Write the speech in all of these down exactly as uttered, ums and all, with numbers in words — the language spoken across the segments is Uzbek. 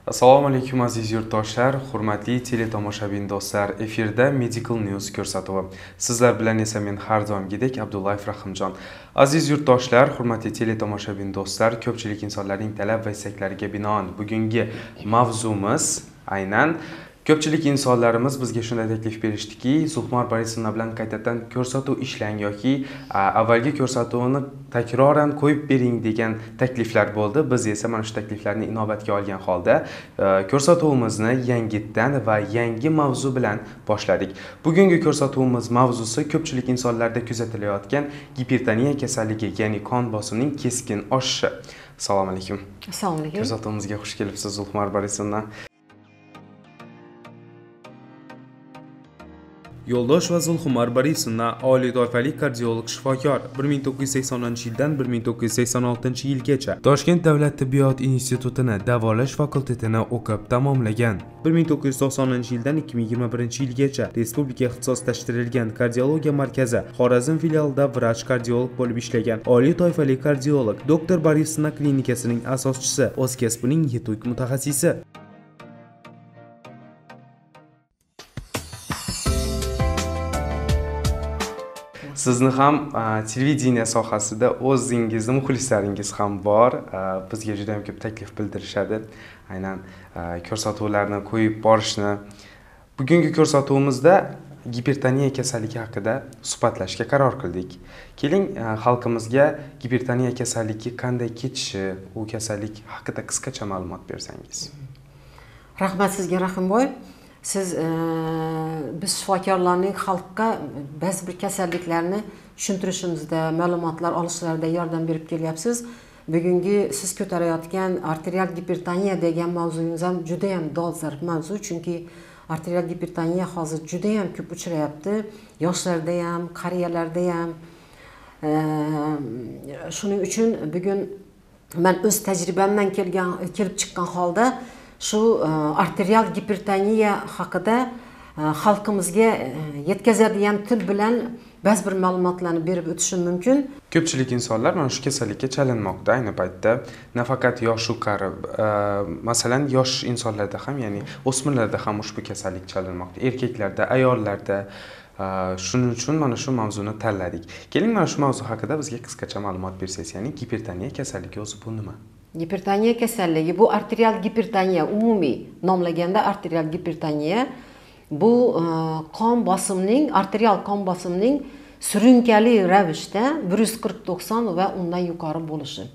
Assalomu alaykum aziz yurtdoshlar, hurmatli teletomoshabin do'stlar. Efirda Medical News ko'rsatuvi. Sizlar bilan esa men har doimgidek Abdullayev Rahimjon. Aziz yurtdoshlar, hurmatli teletomoshabin do'stlar, ko'pchilik insonlarning talab va istaklariga binoan bugungi mavzumiz aynan ko'pchilik insonlarimiz bizga shunday taklif berishdiki, Zuhmar Borisovna bilan qaytadan ko'rsatuv ishlang yoki avvalgi ko'rsatuvni takroran qo'yib bering degan takliflar bo'ldi. Biz esa mana shu takliflarni inobatga olgan holda ko'rsatuvimizni yangitdan va yangi mavzu bilan boshladik. Bugungi ko'rsatuvimiz mavzusi ko'pchilik insonlarda kuzatilayotgan gipertoniya kasalligi, ya'ni qon bosimining keskin oshishi. Assalomu alaykum. Assalomu alaykum. Ko'rsatuvimizga xush kelibsiz Zuhmar Borisovna. Yo'ldosh va Zulxumar Borisovna oliy toifali kardiolog shifokor, bir ming to'qqiz yuz saksoninchi yildan bir ming to'qqiz yuz sakson oltinchi yilgacha Toshkent davlat tibbiyot institutini davolash fakultetini o'qib tamomlagan. bir ming to'qqiz yuz to'qsoninchi yildan ikki ming yigirma birinchi yilgacha respublika ixtisoslashtirilgan kardiologiya markazi Xorazm filialida vrach kardiolog bo'lib ishlagan. Oliy toifali kardiolog, doktor Borisovna klinikasining asoschisi, o'z kasbining yetuk mutaxassisi. Sizni ham televideniya sohasida o'zingizni muxlislaringiz ham bor. Bizga juda ham ko'p taklif bildirishadi. Aynan ko'rsatuvlarni qo'yib borishni. Bugungi ko'rsatuvimizda gipertoniya kasalligi haqida suhbatlashga qaror qildik. Keling, xalqimizga gipertoniya kasalligi qanday kechishi, u kasallik haqida qisqacha ma'lumot bersangiz. Rahmat sizga Rahimboy. Siz e, biz shifokorlarning xalqqa ba'zi bir kasalliklarni tushuntirishimizda, ma'lumotlar olishlarida yordam berib kelyapsiz. Bugungi siz ko'tarayotgan arterial gipertoniya degan mavzungiz ham juda ham dolzarb mavzu, chunki arterial gipertoniya hozir juda ham ko'p uchrayapti. Yoshlarda ham, qariyalarda ham. E, shuning uchun bugun men o'z tajribamdan kelgan kelib chiqqan holda shu arterial gipertoniya haqida xalqimizga yetkazadigan til bilan ba'zi bir ma'lumotlarni berib o'tishim mumkin. Ko'pchilik insonlar mana shu kasallikka chalinmoqda ayni paytda. Nafaqat yosh u qari, masalan, yosh insonlarda ham, ya'ni o'smirlarda ham ushbu kasallik chalinmoqda. Erkaklarda, ayollarda. Shuning uchun mana shu mavzuni tanladik. Keling, mana shu mavzu haqida bizga qisqacha ma'lumot bersangiz, ya'ni gipertoniya kasalligi o'zi bu nima? Gipertoniya kasalligi bu arterial gipertoniya, umumiy nomlaganda arterial gipertoniya bu qon bosimining, arterial qon bosimining surunkali ravishda bir yuz qirq to'qson va undan yuqori bo'lishi.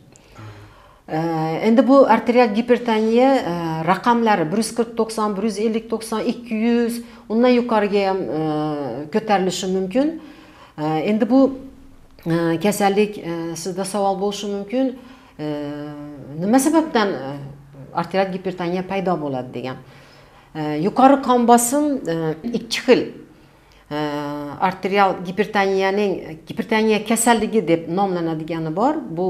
Endi bu arterial gipertoniya raqamlari bir yuz qirq to'qson, bir yuz ellik to'qson, ikki yuz undan yuqoriga ham ko'tarilishi mumkin. Endi bu kasallik sizda savol bo'lishi mumkin. Nima sababdan arterial gipertoniya paydo bo'ladi degan. Yuqori qon bosim ikki xil. Arterial gipertoniyaning gipertoniya kasalligi deb nomlanadigani bor. Bu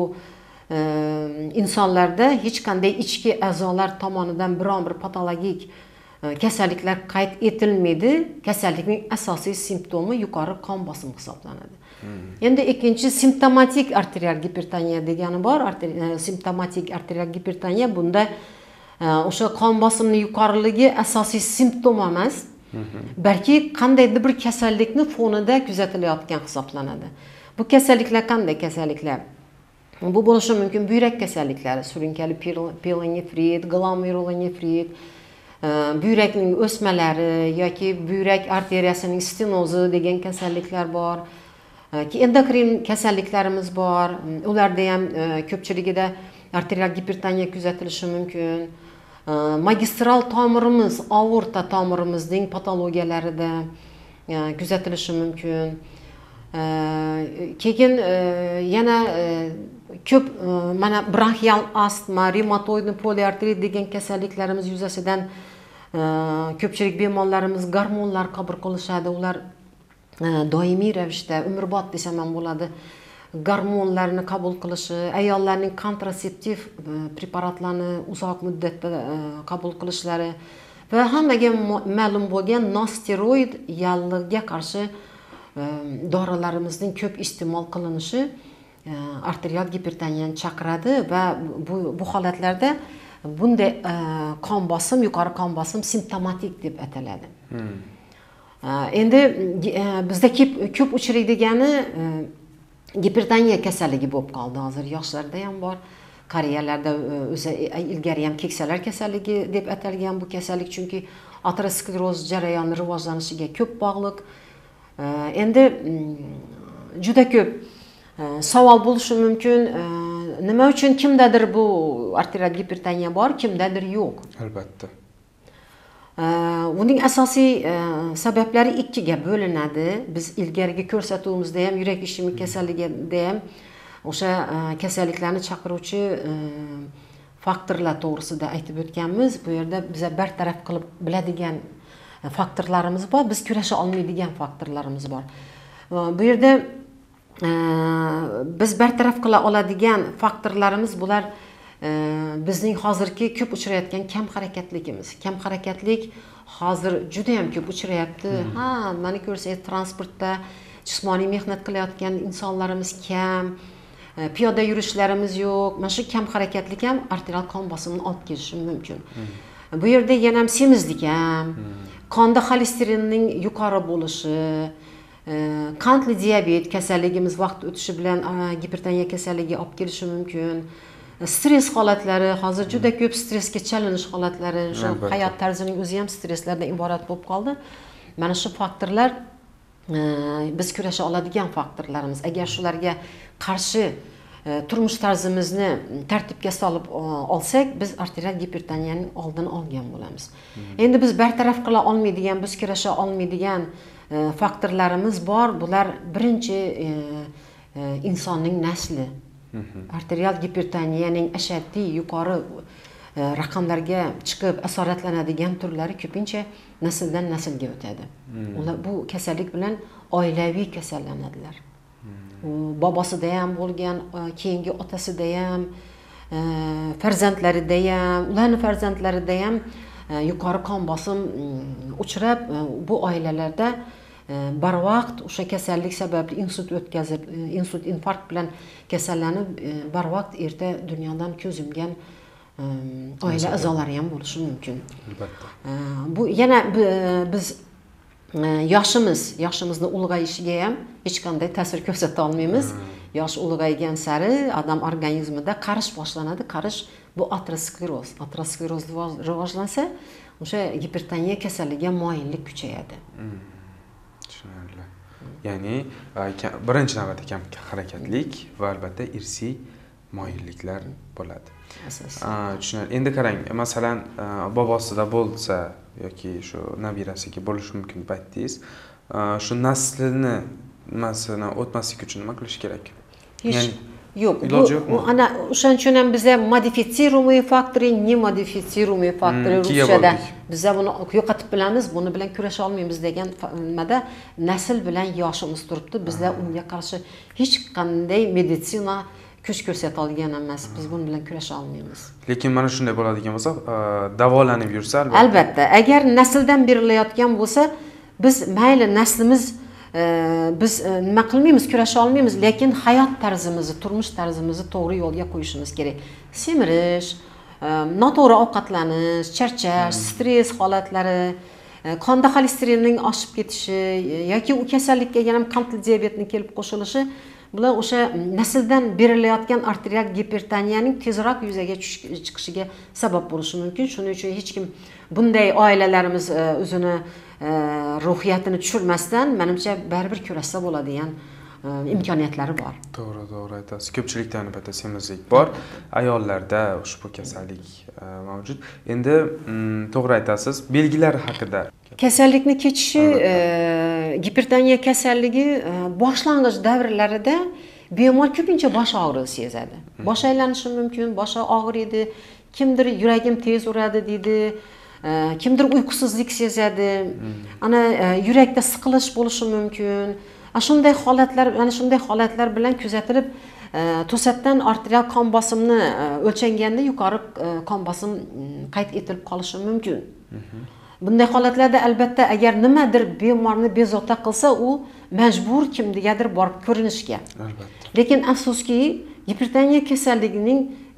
insonlarda hech qanday ichki a'zolar tomonidan biron bir patologik kasalliklar qayd etilmaydi. Kasallikning asosiy simptomi yuqori qon bosimi hisoblanadi. Endi ikkinchi simptomatik arterial gipertoniya degani bor. Simptomatik arterial gipertoniya bunda o'sha qon bosimining yuqoriligi asosiy simptom emas, balki qandaydir bir kasallikni fonida kuzatilayotgan hisoblanadi. Bu kasalliklar qanday kasalliklar? Bu bo'lishi mumkin buyrak kasalliklari, surunkali pyelonefrit, glomerulonefrit, buyrakning o'smalari yoki buyrak arteriyasining stenozi degan kasalliklar bor. Endokrin kasalliklarimiz bor. Ularda ham ko'pchiligida arterial gipertoniya kuzatilishi mumkin. Magistral tomirimiz, aorta tomirimizning patologiyalarida kuzatilishi mumkin. Keyin yana ko'p mana bronxial astma, reumatoidni poliartrit degan kasalliklarimiz yuzasidan ko'pchilik bemorlarimiz gormonlar qabul qilishadi. Ular doimiy ravishda umrbod desam ham bo'ladi. Gormonlarni qabul qilishi, ayollarning kontraseptiv preparatlarni uzoq muddatda qabul qilishlari va hammaga ma'lum bo'lgan nosteroid yallig'ga qarshi dorilarimizning ko'p iste'mol qilinishi arterial gipertoniyani chaqiradi va bu bu holatlarda bunday qon bosim, yuqori qon bosim simptomatik deb ataladi. Endi bizda ko'p uchraydigani gipertoniya kasalligi bo'lib qoldi. Hozir yoshlarda ham bor. Qariyalarda o'zi ilgari ham keksalar kasalligi deb atalgan bu kasallik, chunki ateroskleroz jarayoni rivojlanishiga ko'p bog'liq. Endi juda ko'p savol bo'lishi mumkin. Nima uchun kimdadir bu arterial gipertoniya bor, kimdadir yo'q? Albatta. Uning asosiy sabablari ikkiga bo'linadi. Biz ilgarigi ko'rsatuvimizda ham yurak ishemik kasalligida ham o'sha kasalliklarni chaqiruvchi faktorlar to'g'risida aytib o'tganmiz. Bu yerda biz bartaraf qilib biladigan faktorlarimiz bor, biz kurasha olmaydigan faktorlarimiz bor. Bu yerda biz bartaraf qila oladigan faktorlarimiz bular bizning hozirgi ko'p uchrayotgan kam harakatligimiz. Kam harakatlik hozir juda ham ko'p uchrayapti. Ha, meni ko'rsangiz transportda jismoniy mehnat qilayotgan insonlarimiz kam, piyoda yurishlarimiz yo'q. Mana shu kam harakatlik ham arterial qon bosimini olib kelishi mumkin. Bu yerda yana ham semizlik ham, qonda xolesterinning yuqori bo'lishi, qandli diabet kasalligimiz vaqt o'tishi bilan gipertoniya kasalligiga olib kelishi mumkin. Stress holatlari, hozir juda ko'p stressga chalinish holatlari, shu hayot tarzining o'zi ham stresslardan iborat bo'lib qoldi. Mana shu faktorlar biz kurasha oladigan faktorlarimiz. Agar shularga qarshi turmush tarzimizni tartibga solib olsak, biz arterial gipertoniyaning oldini olgan bo'lamiz. Endi biz bartaraf qila olmaydigan, biz kurasha olmaydigan faktorlarimiz bor. Bular birinchi insonning nasli. Arterial gipertoniyaning ashaddiy yuqori raqamlarga chiqib asoratlanadigan turlari ko'pincha nasldan naslga o'tadi. Ular bu kasallik bilan oilaviy kasallanadilar. Bobosida ham bo'lgan, keyingi otasida ham, farzandlarida ham, ularning farzandlarida ham yuqori qon bosim uchrab, bu oilalarda barvaqt o'sha kasallik sababli insult o'tkazib, insult infarkt bilan kasallanib, barvaqt erta dunyodan ko'z yumgan oila a'zolari ham bo'lishi mumkin. Albatta. Bu yana biz yoshimiz, yoshimizni ulg'ayishiga ham hech qanday ta'sir ko'rsata olmaymiz. Yosh ulg'aygan sari odam organizmida qarish boshlanadi. Qarish bu ateroskleroz. Ateroskleroz rivojlansa, o'sha gipertoniya kasalligiga moyillik kuchayadi. Tushunarli. Ya'ni birinchi navbatda kam harakatlik va albatta irsiy moyilliklar bo'ladi. Tushunarli. Endi qarang, masalan, bobosida bo'lsa yoki shu nabirasiga bo'lishi mumkin deb aytdingiz. Shu naslini nimasini o'tmaslik uchun nima qilish kerak? Ya'ni yo'q, bu ana o'shaning uchun ham bizga modifitsirumli faktori, ne modifitsirumli faktori ruschada biz buni yo'qotib bilamiz, buni bilan kurasha olmaymiz degan nimada nasl bilan yoshimiz turibdi. Bizlar unga qarshi hech qanday meditsina kuch ko'rsata olgan emas. Biz buni bilan kurasha olmaymiz. Lekin mana shunday bo'ladigan bo'lsa, davolanib yursa albatta. Albatta, agar nasldan berilayotgan bo'lsa, biz mayli naslimiz biz nima qilmaymiz, kurasha olmaymiz, lekin hayot tarzimizni, turmush tarzimizni to'g'ri yo'lga qo'yishimiz kerak. Semirish, noto'g'ri ovqatlanish, charchash, stress holatlari, qonda xolesterinning oshib ketishi yoki u kasallikka yana qandli diabetning kelib qo'shilishi bular o'sha nasldan berilayotgan arterial gipertoniyaning tezroq yuzaga chiqishiga sabab bo'lishi mumkin. Shuning uchun hech kim bunday oilalarimiz o'zini ruhiyatini tushirmasdan, menimcha baribir kurashsa bo'ladigan imkoniyatlari bor. To'g'ri, to'g'ri aytasiz. Ko'pchilikda albatta semizlik bor, ayollarda ushbu kasallik mavjud. Endi to'g'ri aytasiz, belgilar haqida. Kasallikni kechishi, gipertoniya kasalligi boshlang'ich davrlarida bemor ko'pincha bosh og'rig'i sezadi. Bosh aylanishi mumkin, boshi og'riydi, kimdir yuragim tez uradi deydi, kimdir uyqusizlik sezadi, ana yurakda siqilish bo'lishi mumkin. Shunday holatlar, mana shunday holatlar bilan kuzatilib, to'satdan arterial qon bosimni o'lchanganda yuqori qon bosim qayd etilib qolishi mumkin. Bunday holatlarda albatta agar nimadir bemorni bezovta qilsa, u majbur kimnigadir borib ko'rinishga. Albatta. Lekin afsuski, gipertoniya kasalligining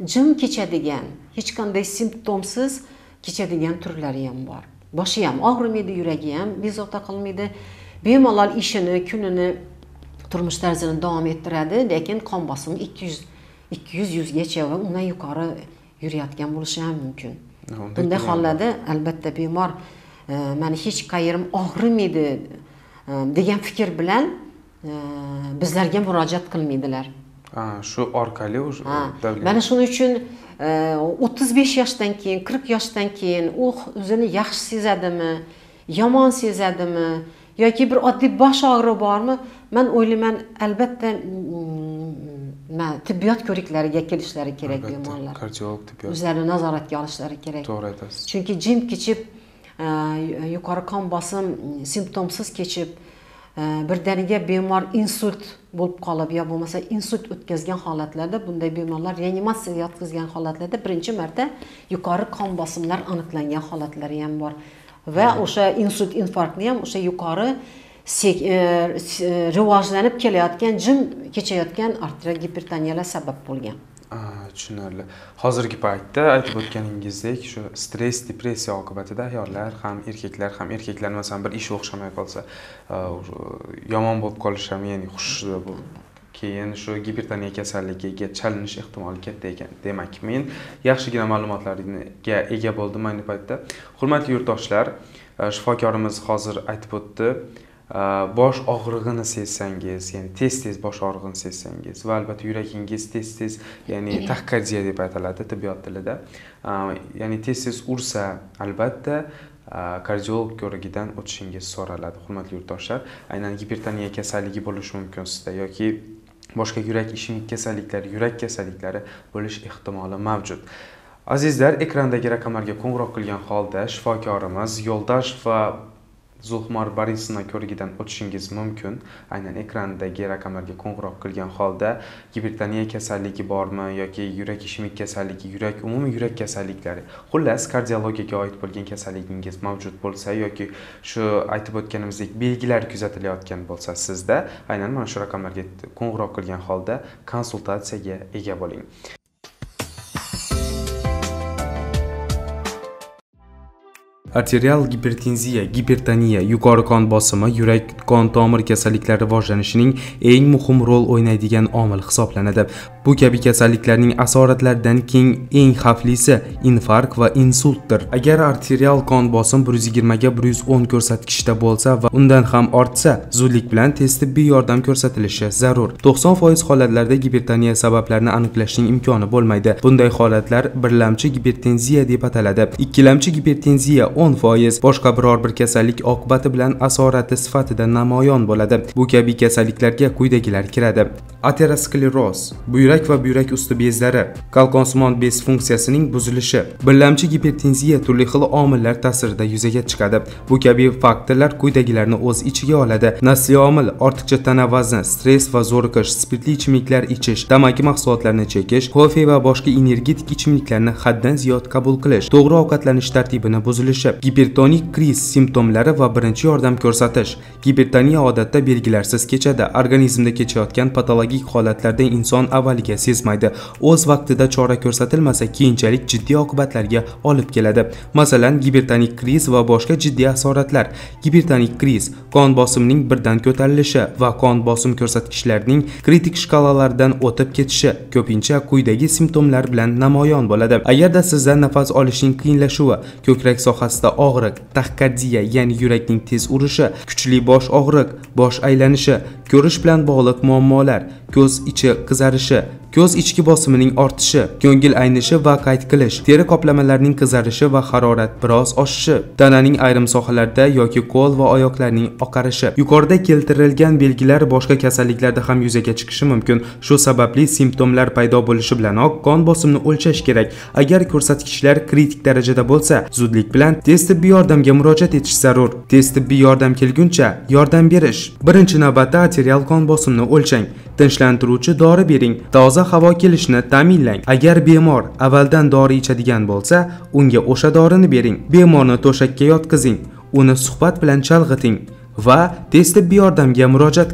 jim kechadigan, hech qanday simptomsiz kechadigan turlari ham bor. Boshi ham og'rimaydi, yuragi ham bezovta qilmaydi. Bemalol ishini, kunini, turmush tarzini davom ettiradi, lekin qon bosimi ikki yuz ikki yuz yuzgacha va undan yuqori yurayotgan bo'lishi ham mumkin. Bunday hollarda albatta bemor meni hech qayerim og'rimaydi degan fikr bilan bizlarga murojaat qilmaydilar. Ha, shu orqali mana shuning uchun o'ttiz besh yoshdan keyin, qirq yoshdan keyin u o'zini yaxshi sezadimi, yomon sezadimi yoki bir oddiy bosh og'rig'i bormi? Men o'ylayman, albatta tibbiyot ko'riklariga kelishlari kerak bemorlar. Kardiolog tibbiyot o'zlarini nazoratga olishlari kerak. To'g'ri aytasiz. Chunki jim kechib, yuqori qon bosim simptomsiz kechib, birdaniga bemor insult bo'lib qolib, yo bo'lmasa insult o'tkazgan holatlarda, bunday bemorlar reanimatsiyaga yotqizgan holatlarda birinchi marta yuqori qon bosimlar aniqlangan holatlari ham bor. Va o'sha insult, infarktni ham o'sha yuqori rivojlanib kelayotgan, jim kechayotgan arterial gipertoniyalar sabab bo'lgan. Tushunarli. Hozirgi paytda aytib o'tganingizdek, shu stress, depressiya oqibatida ayollar ham, erkaklar ham, erkaklar masalan bir ish o'xshamay qolsa, yomon bo'lib qolish ham, ya'ni hushida bo'lib, keyin shu gipertoniya kasalligiga chalinish ehtimoli katta ekan. Demak, men yaxshigina ma'lumotlarga ega bo'ldim ayni paytda. Hurmatli yurtdoshlar, shifokorimiz hozir aytib o'tdi. Bosh og'rig'ini sezsangiz, ya'ni tez-tez bosh og'rig'ini sezsangiz va albatta yuragingiz tez-tez, ya'ni taxikardiya deb aytiladi tibbiyot tilida. Ya'ni tez-tez ursa, albatta kardiolog ko'rigidan o'tishingiz so'raladi. Hurmatli yurtdoshlar, aynan gipertoniya kasalligi bo'lishi mumkin sizda yoki boshqa yurak ishemik kasalliklari, yurak kasalliklari bo'lish ehtimoli mavjud. Azizlar, ekrandagi raqamlarga qo'ng'iroq qilgan holda shifokorimiz Yo'ldosh va Zulxumor Borisovna ko'rigidan o'tishingiz mumkin. Aynan ekrandagi raqamlarga qo'ng'iroq qilgan holda gipertoniya kasalligi bormi yoki yurak ishemik kasalligi, yurak umumiy yurak kasalliklari, xullas kardiologiyaga oid bo'lgan kasalligingiz mavjud bo'lsa yoki shu aytib o'tganimizdek belgilar kuzatilayotgan bo'lsa sizda, aynan mana shu raqamlarga qo'ng'iroq qilgan holda konsultatsiyaga ega bo'ling. Arterial gipertenziya, gipertoniya, yuqori qon bosimi yurak qon tomir kasalliklari rivojlanishining eng muhim rol o'ynaydigan omil hisoblanadi. Bu kabi kasalliklarning asoratlaridan keyin eng xavflisi infarkt va insultdir. Agar arterial qon bosim bir yuz yigirma ga bir yuz o'n ko'rsatkichda bo'lsa va undan ham ortsa, zudlik bilan tez tibbiy yordam ko'rsatilishi zarur. to'qson foiz holatlarda gipertoniya sabablarini aniqlashning imkoni bo'lmaydi. Bunday holatlar birlamchi gipertenziya deb ataladi. Ikkilamchi gipertenziya o'n foiz boshqa biror bir kasallik oqibati bilan asorati sifatida namoyon bo'ladi. Bu kabi kasalliklarga quyidagilar kiradi: ateroskleroz, buyrak va buyrak usti bezlari, qalqonsimon bez funksiyasining buzilishi. Birlamchi gipertenziya turli xil omillar ta'sirida yuzaga chiqadi. Bu kabi faktorlar quyidagilarni o'z ichiga oladi: nasliy omil, ortiqcha tana vazni, stress va zo'riqish, spirtli ichimliklar ichish, tamaki mahsulotlarini chekish, kofe va boshqa energetik ichimliklarni haddan ziyod qabul qilish, to'g'ri ovqatlanish tartibini buzilishi, gipertonik kriz simptomlari va birinchi yordam ko'rsatish. Gipertoniya odatda belgilarsiz kechadi. Organizmda kechayotgan patologik holatlarda inson avvaliga sezmaydi. O'z vaqtida chora ko'rsatilmasa, keyinchalik jiddiy oqibatlarga olib keladi. Masalan, gipertonik kriz va boshqa jiddiy asoratlar. Gipertonik kriz qon bosimining birdan ko'tarilishi va qon bosim ko'rsatkichlarining kritik shkalalardan o'tib ketishi ko'pincha quyidagi simptomlar bilan namoyon bo'ladi. Agarda sizda nafas olishning qiyinlashuvi, ko'krak sohasida og'riq, taxikardiya, ya'ni yurakning tez urishi, kuchli bosh og'riq, bosh aylanishi, ko'rish bilan bog'liq muammolar, ko'z ichi qizarishi, ko'z ichki bosimining ortishi, ko'ngil aynishi va qayt qilish, teri qoplamalarining qizarishi va harorat biroz oshishi, tananing ayrim sohalarida yoki qo'l va oyoqlarning oqarishi. Yuqorida keltirilgan belgilar boshqa kasalliklarda ham yuzaga chiqishi mumkin. Shu sababli simptomlar paydo bo'lishi bilanoq qon bosimini o'lchash kerak. Agar ko'rsatkichlar kritik darajada bo'lsa, zudlik bilan tez tibbiy yordamga murojaat etish zarur. Tez tibbiy yordam kelguncha yordam berish. Birinchi navbatda arterial qon bosimini o'lchang. Tinchlantiruvchi dori bering. Toza havo kelishini ta'minlang. Agar bemor avvaldan dori ichadigan bo'lsa, unga o'sha dorini bering. Bemorni to'shakka yotqizing. Uni suhbat bilan chalg'iting va tez tibbiy yordamga murojaat qiling.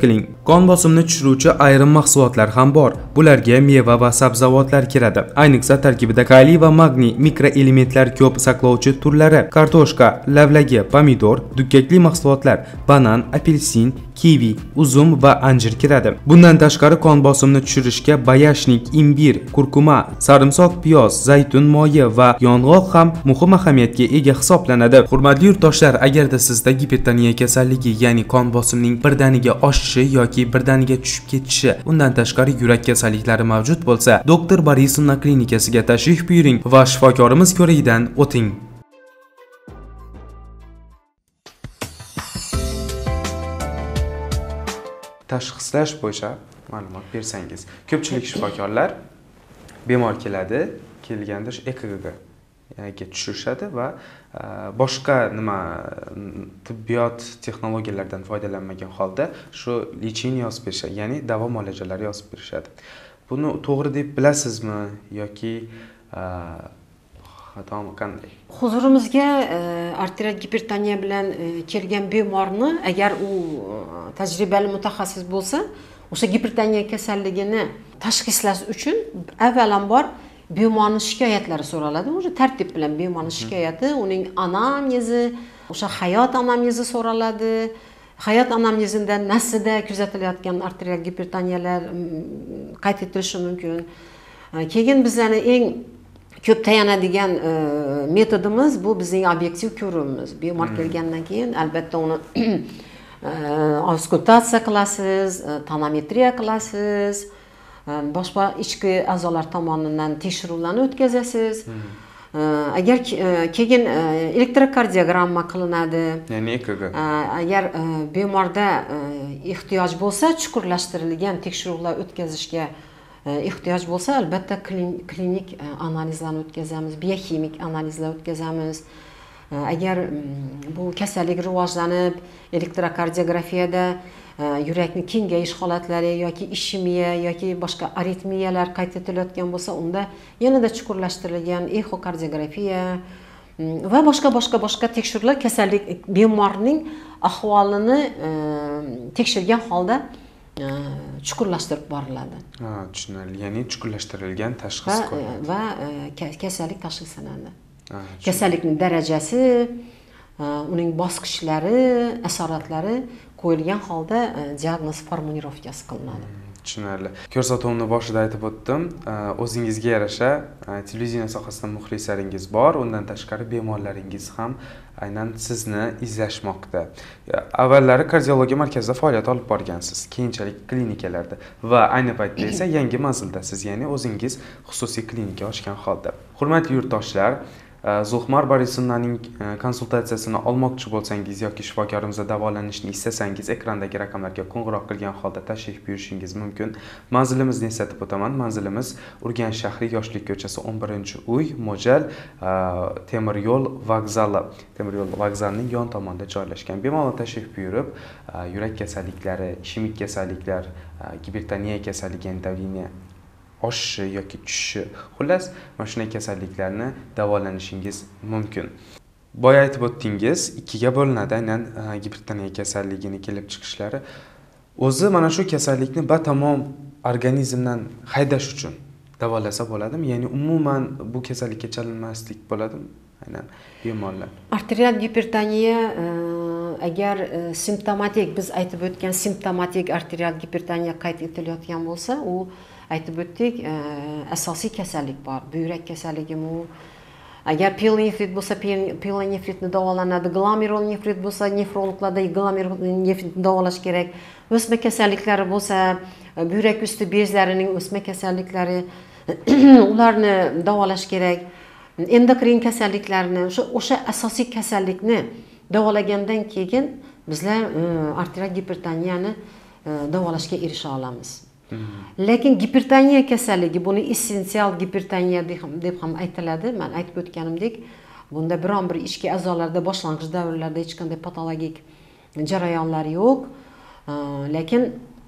Qon bosimini tushiruvchi ayrim mahsulotlar ham bor. Bularga meva va sabzavotlar kiradi. Ayniqsa tarkibida kaliy va magniy mikroelementlar ko'p saqlovchi turlari: kartoshka, lavlagi, pomidor, dukkakli mahsulotlar, banan, apelsin, kivi, uzum va anjir kiradi. Bundan tashqari qon bosimini tushirishga bayashnik, imbir, kurkuma, sarimsoq, piyoz, zaytun moyi va yong'oq ham muhim ahamiyatga ega hisoblanadi. Hurmatli yurtdoshlar, agarda sizda gipertoniya kasalligi, ya'ni qon bosimining birdaniga oshishi yoki birdaniga tushib ketishi, undan tashqari yurak kasalliklari mavjud bo'lsa, doktor Borisovna klinikasiga tashrif buyuring va shifokorimiz ko'rigidan o'ting. Tashxislash bo'yicha ma'lumot bersangiz. Ko'pchilik shifokorlar bemor keladi, kelganda E K G ga tushirishadi va boshqa nima tibbiyot texnologiyalaridan foydalanmagan holda shu lecheniya yozib berishadi, ya'ni davo muolajalari yozib berishadi. Buni to'g'ri deb bilasizmi yoki xatomi qanday? Huzurimizga arterial gipertoniya bilan kelgan bemorni agar u tajribali mutaxassis bo'lsa, o'sha gipertoniya kasalligini tashxislash uchun avvalambor bemorning shikoyatlari so'raladi. O'sha tartib bilan bemorning shikoyati, uning anamnezi, o'sha hayot anamnezi so'raladi. Hayot anamnezida nasida kuzatilayotgan arterial gipertoniyalar qayd etilishi mumkin. Keyin bizning eng ko'p tayanadigan metodimiz bu bizning obyektiv ko'ruvimiz. Bemor kelgandan keyin albatta uni auskultatsiya qilasiz, tonometriya qilasiz, boshqa ichki a'zolar tomonidan tekshiruvlarni o'tkazasiz. Agar keyin elektrokardiogramma qilinadi. Ya'ni E K G. Agar bemorda ehtiyoj bo'lsa, chuqurlashtirilgan tekshiruvlar o'tkazishga ehtiyoj bo'lsa, albatta klinik analizlarni o'tkazamiz, biokimik analizlar o'tkazamiz. Agar bu kasallik rivojlanib, elektrokardiografiyada yurakning kengayish holatlari yoki ishemiya yoki boshqa aritmiyalar qayd etilayotgan bo'lsa, unda yanada chuqurlashtirilgan exokardiografiya va boshqa boshqa boshqa tekshiruvlar kasallik bemorning ahvolini tekshirgan holda chuqurlashtirib boriladi. Ha, tushunarli. Ya'ni chuqurlashtirilgan tashxis qo'yiladi va kasallik tashxislanadi. Kasallikning darajasi, uning bosqichlari, asoratlari qo'yilgan holda diagnoz formulirovkasi qilinadi. Tushunarli. Ko'rsatuvni boshida aytib o'tdim, o'zingizga yarasha televideniya sohasida muxlislaringiz bor, undan tashqari bemorlaringiz ham aynan sizni izlashmoqda. Avvallari kardiologiya markazida faoliyat olib borgansiz, keyinchalik klinikalarda va ayni paytda esa yangi manzildasiz, ya'ni o'zingiz xususiy klinika ochgan holda. Hurmatli yurtdoshlar, Zuhmar Borisovnaning konsultatsiyasini olmoqchi bo'lsangiz yoki shifokorimizda davolanishni istasangiz, ekrandagi raqamlarga qo'ng'iroq qilgan holda tashrif buyurishingiz mumkin. Manzilimizni eslatib o'taman. Manzilimiz Urganch shahri Yoshlik ko'chasi o'n birinchi uy, Mo'ljal temir yo'l vokzali, temir yo'l vokzalining yon tomonida joylashgan. Bemalol tashrif buyurib, yurak kasalliklari, ishemik kasalliklar, gipertoniya kasalligi, davleniya oshishi yoki tushishi, xullas, mana shunday kasalliklarni davolanishingiz mumkin. Boya aytib o'tdingiz, ikkiga bo'linadi aynan gipertoniya kasalligini kelib chiqishlari. O'zi mana shu kasallikni batamom organizmdan haydash uchun davolasa bo'ladimi? Ya'ni umuman bu kasallikka chalinmaslik bo'ladimi? Aynan bemorlar. Arterial gipertoniya agar simptomatik, biz aytib o'tgan simptomatik arterial gipertoniya qayd etilayotgan bo'lsa, u aytib o'tdik, asosiy kasallik bor. Buyrak kasalligi-mi? Agar pielonefrit bo'lsa, pielonefritni davolanadi. Glomerul nefrit bo'lsa, nefrologlarda glomerul nefritni davolash kerak. O'sma kasalliklari bo'lsa, buyrak usti bezlarining o'sma kasalliklari, ularni davolash kerak. Endokrin kasalliklarni, o'sha o'sha asosiy kasallikni davolagandan keyin bizlar arterial gipertoniyani davolashga erisha olamiz. Lekin gipertoniya kasalligi, buni essensial gipertoniya deb ham aytiladi. Men aytib o'tganimdek, bunda biron bir ichki a'zolarda boshlang'ich davrlarda hech qanday patologik jarayonlar yo'q. Lekin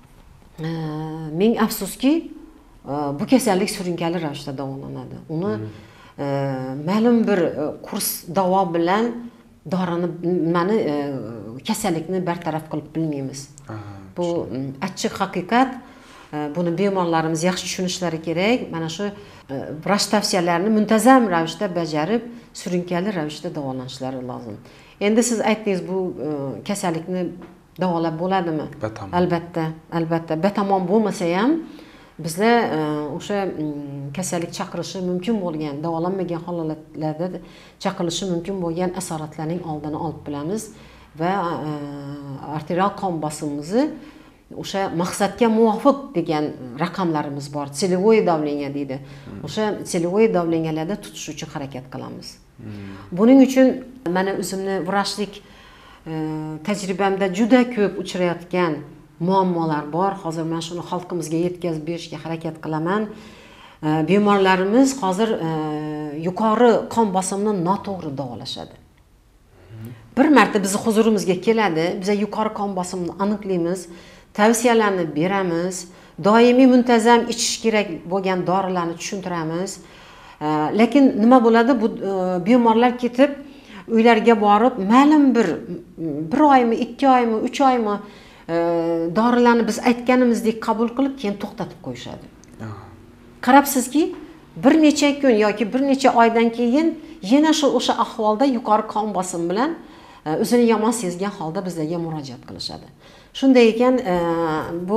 ming afsuski, bu kasallik surunkali ravishda davolanadi. Uni ma'lum bir kurs davo bilan dorini, mani kasallikni bartaraf qilib bilmaymiz. Bu achchiq haqiqat. Buni bemorlarimiz yaxshi tushunishlari kerak. Mana shu vrach tavsiyalarini muntazam ravishda bajarib, surunkali ravishda davolanishlari lozim. Endi siz aytdingiz, bu kasallikni davolab bo'ladimi? Batamom. Albatta, albatta. Batamom bo'lmasa ham bizlar o'sha kasallik chaqirishi mumkin bo'lgan, davolanmagan holatlarda chaqirilishi mumkin bo'lgan asoratlarning oldini olib bilamiz va arterial qon bosimimizni o'sha maqsadga muvofiq degan raqamlarimiz bor. Целевое давление deydi. O'sha целевое давлениyalarda tutish uchun harakat qilamiz. Buning uchun mana o'zimni vrachlik tajribamda juda ko'p uchrayotgan muammolar bor. Hozir men shuni xalqimizga yetkazib berishga harakat qilaman. Bemorlarimiz hozir yuqori qon bosimini noto'g'ri davolashadi. Bir marta bizni huzurimizga keladi, biz yuqori qon bosimini aniqlaymiz, tavsiyalarni beramiz, doimiy muntazam ichish kerak bo'lgan dorilarni tushuntiramiz. Lekin nima bo'ladi? Bu bemorlar ketib uylariga borib, ma'lum bir bir oymi, ikki oymi, uch oymi dorilarni biz aytganimizdek qabul qilib, keyin to'xtatib qo'yishadi. Qarabsizki, bir necha kun yoki bir necha oydan keyin yana shu o'sha ahvolda yuqori qon bosim bilan o'zini yomon sezgan holda bizlarga murojaat qilishadi. Shunday ekan, bu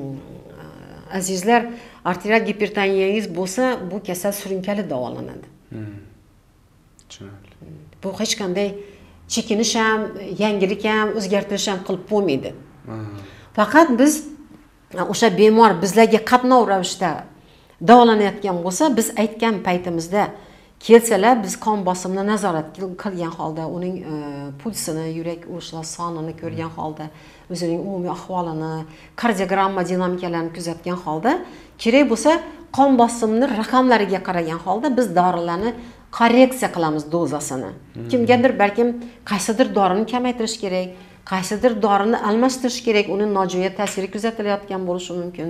azizlar, arterial gipertoniyangiz bo'lsa, bu kasal surunkali davolanadi. Tushunarli. Bu hech qanday chekinish ham, yangilik ham, o'zgartirish ham qilib bo'lmaydi. Faqat biz o'sha bemor bizlarga qatnov ravishda davolanayotgan bo'lsa, biz aytgan paytimizda kelsalar, biz qon bosimini nazorat qilgan holda, uning pulsini, yurak urishlari sonini ko'rgan holda, o'zining umumiy ahvolini, kardiogramma dinamikalarini kuzatgan holda, kerak bo'lsa, qon bosimini raqamlariga qaragan holda biz dorilarni korreksiya qilamiz dozasini. Kimgadir balkim qaysidir dorini kamaytirish kerak, qaysidir dorini almashtirish kerak, uning nojo'ya ta'siri kuzatilayotgan bo'lishi mumkin.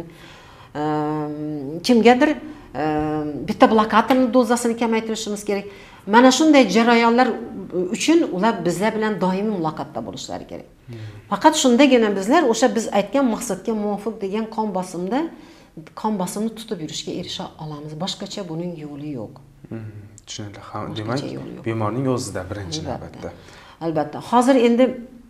Kimgadir bitta blokatorning dozasini kamaytirishimiz kerak. Mana shunday jarayonlar uchun ular bizlar bilan doimiy muloqotda bo'lishlari kerak. Faqat shundagina bizlar o'sha biz aytgan maqsadga muvofiq degan qon bosimda qon bosimini tutib yurishga erisha olamiz. Boshqacha buning yo'li yo'q. Tushunarli. Demak, bemorning o'zida birinchi navbatda. Albatta. Hozir endi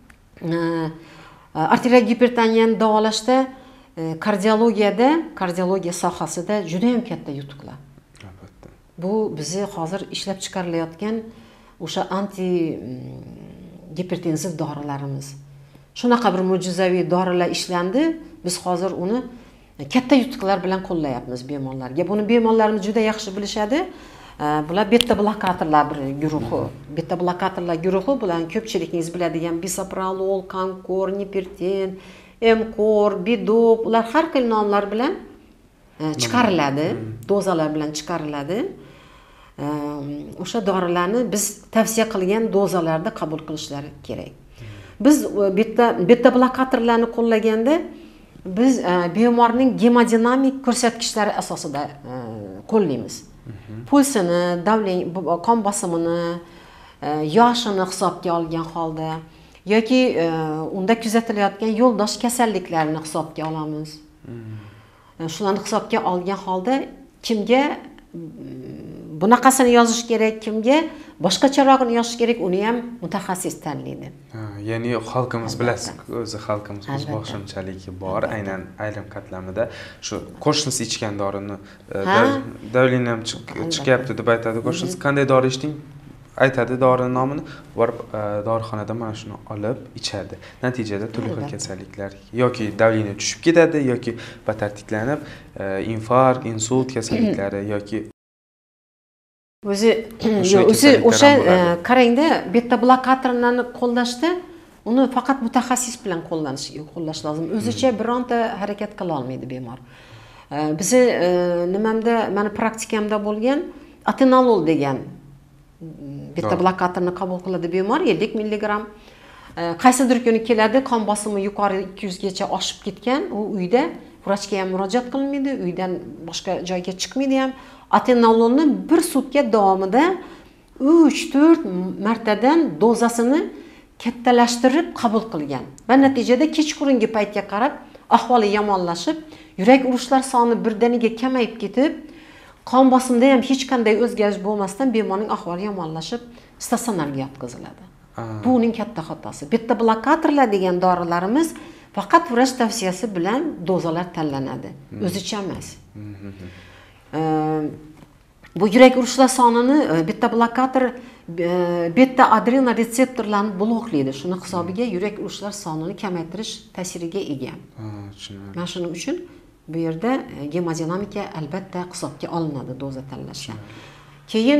arterial gipertoniyani davolashda kardiologiyada, kardiologiya sohasida juda ham katta yutuqlar. Albatta. Bu bizi hozir ishlab chiqarilayotgan o'sha anti gipertenziv dorilarimiz. Shunaqa bir mo'jizaviy dorilar ishlandi. Biz hozir uni katta yutuqlar bilan qo'llayapmiz bemorlarga. Buni bemorlarimiz juda yaxshi bilishadi. Bular beta blokatorlar bir guruhi. Beta blokatorlar guruhi bilan ko'pchiligingiz biladigan bisoprolol, kankor, niperten, Emkor, Bidop, ular har xil nomlar bilan chiqariladi, dozalar bilan chiqariladi. O'sha dorilarni biz tavsiya qilgan dozalarda qabul qilishlari kerak. Biz beta beta blokatorlarni qo'llaganda biz bemorning gemodinamik ko'rsatkichlari asosida qo'llaymiz. Pulsini, davleniya, qon bosimini, yoshini hisobga olgan holda yoki unda kuzatilayotgan yo'ldosh kasalliklarni hisobga olamiz. Shularni hisobga olgan holda kimga bunaqasini yozish kerak, kimga boshqacharog'ini yozish kerak, uni ham mutaxassis tanlaydi. Ya'ni xalqimiz bilasiz, o'zi xalqimiz o'zboshimchaligi bor, aynan ayrim qatlamida shu qo'shnisi ichgan dorini davleniyam chiqyapti deb aytadi. Qo'shnisi qanday dori ichding? Aytadi dori nomini, borib dorixonada mana shuni olib ichadi. Natijada turli xil kasalliklar yoki davleniya tushib ketadi yoki batartiklanib, infarkt, insult kasalliklari yoki o'zi o'zi o'sha qarangda beta blokatorlarni qo'llashda uni faqat mutaxassis bilan qo'llanish qo'llash lozim. O'zicha bironta harakat qila olmaydi bemor. Bizi nimamda, meni praktikamda bo'lgan atenolol degan beta blokatorni qabul qiladi bemor, ellik milligram. Qaysidir kuni keladi, qon bosimi yuqori ikki yuz gacha oshib ketgan, u uyda vrachga ham murojaat qilmaydi, uydan boshqa joyga chiqmaydi ham. Atenololni bir sutka davomida uch to'rt martadan dozasini kattalashtirib qabul qilgan va natijada kechqurungi paytga qarab ahvoli yomonlashib, yurak urishlar soni birdaniga kamayib ketib, qon bosimida ham hech qanday o'zgarish bo'lmasdan bemorning ahvoli yomonlashib, statsionarga yotqiziladi. Bu uning katta xatosi. Beta blokatorlar degan dorilarimiz faqat vrach tavsiyasi bilan dozalar tanlanadi. O'zicha emas. Bu yurak urishlar sonini beta blokator beta adrenal retseptorlarni bloklaydi. Shuni hisobiga yurak urishlar sonini kamaytirish ta'siriga ega. Mana shuning uchun bu yerda gemodinamika albatta hisobga olinadi doza tanlashda. Keyin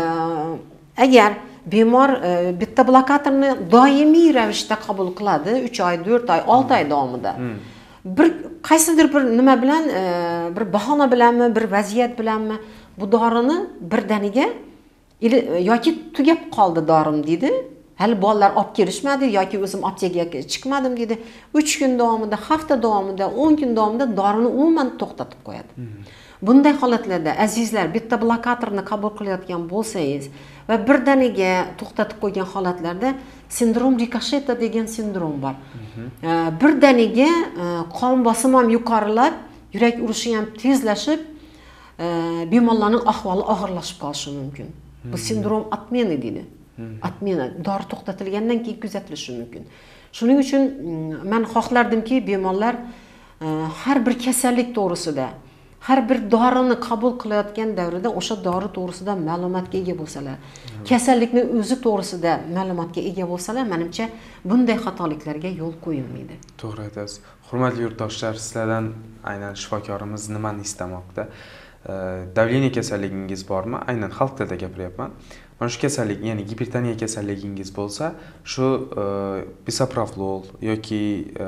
agar bemor beta blokatorni doimiy ravishda qabul qiladi, uch oy, to'rt oy, olti oy davomida. Bir qaysidir bir nima bilan, bir bahona bilanmi, bir vaziyat bilanmi bu dorini birdaniga yoki tugab qoldi dorim dedi. Hali bolalar olib kelishmadi yoki o'zim aptekaga chiqmadim dedi. uch kun davomida, hafta davomida, o'n kun davomida dorini umuman to'xtatib qo'yadi. Bunday holatlarda azizlar, beta blokatorni qabul qilayotgan bo'lsangiz va birdaniga to'xtatib qo'ygan holatlarda sindrom rikosheta degan sindrom bor. Birdaniga qon bosimi ham yuqorilab, yurak urishi ham tezlashib, bemorlarning ahvoli og'irlashib qolishi mumkin. Bu sindrom atmeni deydi. Atmeni dori to'xtatilgandan keyin kuzatilishi mumkin. Shuning uchun men xohlardimki, bemorlar har bir kasallik to'g'risida, har bir dorini qabul qilayotgan davrida o'sha dori to'g'risida ma'lumotga ega bo'lsalar, kasallikni o'zi to'g'risida ma'lumotga ega bo'lsalar, menimcha bunday xatoliklarga yo'l qo'yilmaydi. To'g'ri aytasiz. Hurmatli yurtdoshlar, sizlardan aynan shifokorimiz nimani istamoqda? Davleniya kasalligingiz bormi? Aynan xalq tilida gapiryapman. Mana shu kasallik, ya'ni gipertoniya kasalligingiz bo'lsa, shu bisoprolol yoki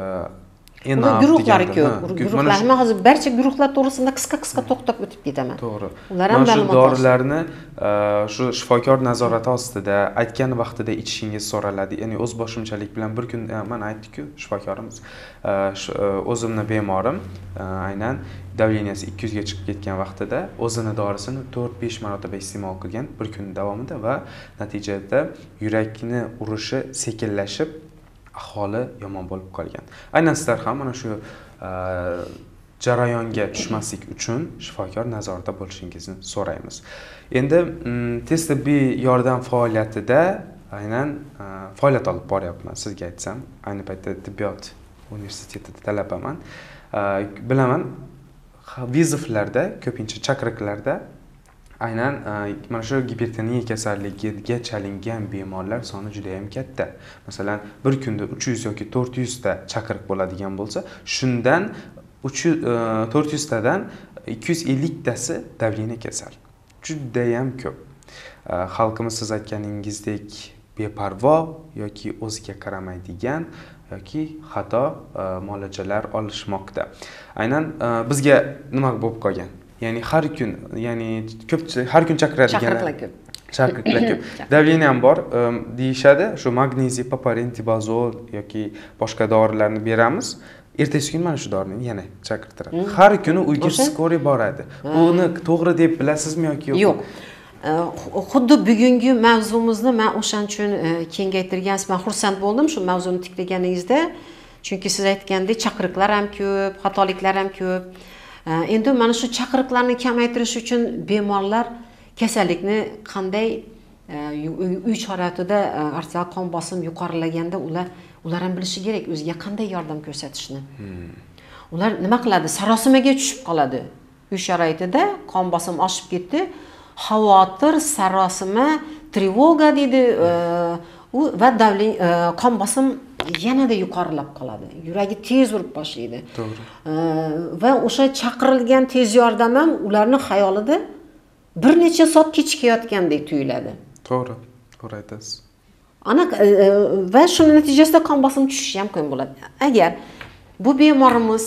Endi guruhlari ko'p. Guruhlar, men hozir barcha guruhlar to'g'risida qisqa-qisqa to'xtab o'tib ketaman. To'g'ri. Ular ham ma'lumot dorilarni shu shifokor nazorati ostida aytgan vaqtida ichishingiz so'raladi. Ya'ni o'z boshimchalik bilan bir kun men aytdik-ku shifokorimiz, o'zimni bemorim aynan davleniyasi ikki yuz ga chiqib ketgan vaqtida o'zini dorisini to'rt besh marotaba iste'mol qilgan bir kun davomida va natijada yurakni urishi sekinlashib, ahvoli yomon bo'lib qolgan. Aynan sizlar ham mana shu jarayonga tushmaslik uchun shifokor nazoratida bo'lishingizni so'raymiz. Endi tez tibbiy yordam faoliyatida aynan faoliyat olib boryapman. Sizga aytsam, ayni paytda tibbiyot universitetida talabaman. Bilaman, viziflarda, ko'pincha chaqiriqlarda aynan mana shu gipertoniya kasalligiga chalingan bemorlar soni juda ham katta. Masalan, bir kunda uch yuz yoki to'rt yuz ta chaqiriq bo'ladigan bo'lsa, shundan to'rt yuz tadan ikki yuz ellik tasi davleniya kasal. Juda ham ko'p. Xalqimiz siz aytganingizdek beparvo yoki o'ziga qaramaydigan yoki xato muolajalar olishmoqda. Aynan bizga nima bo'lib qolgan? Ya'ni har kun, ya'ni ko'p har kun chaqiradigan chaqiriqlar ko'p. Chaqiriqlar ko'p. Davleniya ham bor deyishadi. Shu magneziy, paparentibazol yoki boshqa dorilarni beramiz. Ertasi kun mana shu dorini yana chaqirtiradi. Har kuni uyga skori boradi. Buni to'g'ri deb bilasizmi yoki yo'q? Yo'q. Xuddi bugungi mavzumizni men o'shaning uchun kengaytirgansiz. Men xursand bo'ldim shu mavzuni tiklaganingizda. Chunki siz aytgandek chaqiriqlar ham ko'p, xatoliklar ham ko'p. Endi mana shu chaqiriqlarni kamaytirish uchun bemorlar kasallikni qanday uy sharoitida arterial qon bosim yuqorilaganda ular ular ham bilishi kerak o'ziga qanday yordam ko'rsatishni. Ular nima qiladi? Sarosimaga tushib qoladi. Uy sharoitida qon bosim oshib ketdi. Xavotir, sarosima, trevoga deydi va davlen qon bosim yanada yuqorilab qoladi. Yuragi tez urib boshlaydi. To'g'ri. Va o'sha chaqirilgan tez yordam ham ularning xayolida bir necha soat kechikayotgandek tuyuladi. To'g'ri. To'g'ri aytasiz. Ana va shuning natijasida qon bosim tushishi ham mumkin bo'ladi. Agar bu bemorimiz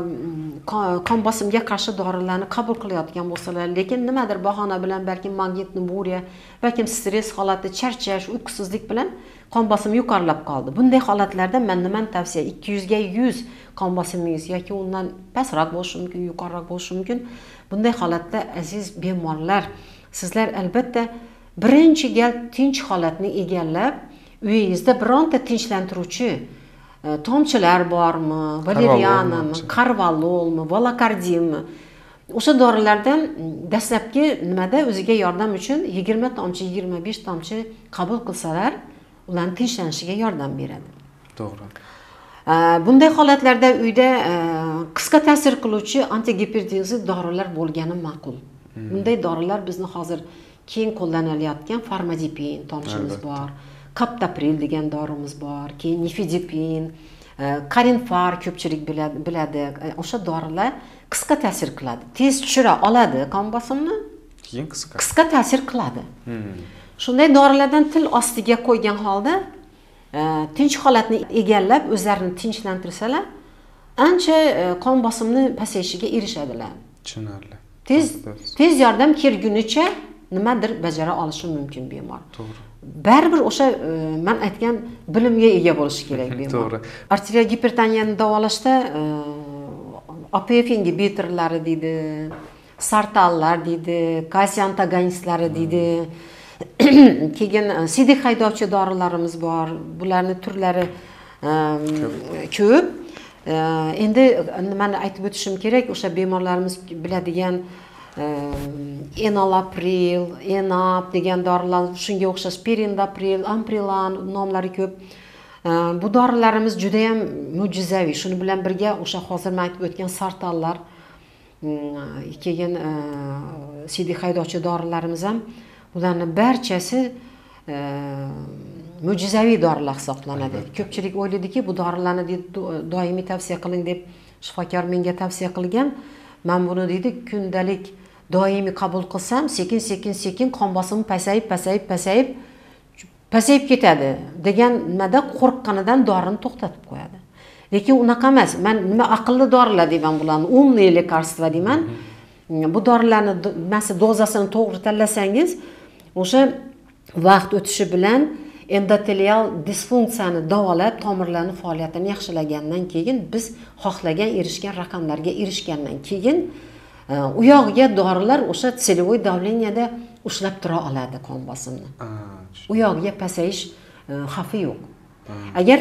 qon bosimga qarshi dorilarni qabul qilayotgan bo'lsalar, lekin nimadir bahona bilan, balki magnitnumuriya, balki stress holati, charchash, uyqusizlik bilan qon bosimi yuqorilab qoldi. Bunday holatlarda men nima tavsiya, ikki yuz ga yuz qon bosimingiz yoki undan pastroq bo'lishi mumkin, yuqoriroq bo'lishi mumkin. Bunday holatda aziz bemorlar, sizlar albatta birinchi gal tinch holatni egallab, uyingizda bironta tinchlantiruvchi tomchilar bormi, valerianami, karvalolmi, volokardinmi, o'sha dorilardan dastlabki nimada o'ziga yordam uchun yigirma tomchi, yigirma besh tomchi qabul qilsalar, ularning tinchlanishiga yordam beradi. To'g'ri. Bunday holatlarda uyda qisqa ta'sir qiluvchi antigipertenziv dorilar bo'lgani ma'qul. Bunday dorilar bizni hozir keng qo'llanilayotgan farmadipin tomchimiz bor, kaptopril degan dorimiz bor, keyin nifedipin, karinfar ko'pchilik biladi. O'sha dorilar qisqa ta'sir qiladi. Tez tushira oladi qon bosimini, keyin qisqa qisqa ta'sir qiladi. Shunday dorilardan til ostiga qo'ygan holda tinch holatni egallab, o'zlarini tinchlantirsalar, ancha qon bosimini pasayishiga erishadilar. Tushunarli. Tez tez yordam kelgunicha nimadir bajara olishi mumkin bemor. To'g'ri. Baribir o'sha men aytgan bilimga ega bo'lishi kerak bemor. To'g'ri. Arterial gipertoniyani davolashda A P F ingibitorlari deydi, sartallar deydi, kalsiy antagonistlari deydi. Keyin sidik haydovchi dorilarimiz bor. Bularning turlari ko'p. Endi nimani aytib o'tishim kerak, o'sha bemorlarimiz biladigan enalapril, enap degan dorilar, shunga o'xshash perindapril, amprilan nomlari ko'p. Bu dorilarimiz juda ham mo'jizaviy. Shuni bilan birga o'sha hozir men aytib o'tgan sartallar, keyin sidik haydovchi dorilarimiz ham, ularning barchasi mo'jizaviy dorilar hisoblanadi. Ko'pchilik o'ylaydiki, bu dorilarni doimiy tavsiya qiling deb shifokor menga tavsiya qilgan. Men buni deydi kundalik doimiy qabul qilsam, sekin-sekin sekin qon bosimi pasayib, pasayib, pasayib, pasayib ketadi degan nimada qo'rqqanidan dorini to'xtatib qo'yadi. Lekin unaqa emas. Men nima aqlli dorilar deyman bularni, umniy lekarstva deyman. Bu dorilarni masa dozasini to'g'ri tanlasangiz, o'sha vaqt o'tishi bilan endotelial disfunksiyani davolab, tomirlarning faoliyatini yaxshilagandan keyin biz xohlagan erishgan raqamlarga erishgandan keyin u yog'iga dorilar o'sha tselovoy davleniyada ushlab tura oladi qon bosimini. U yog'iga pasayish xavfi yo'q. Agar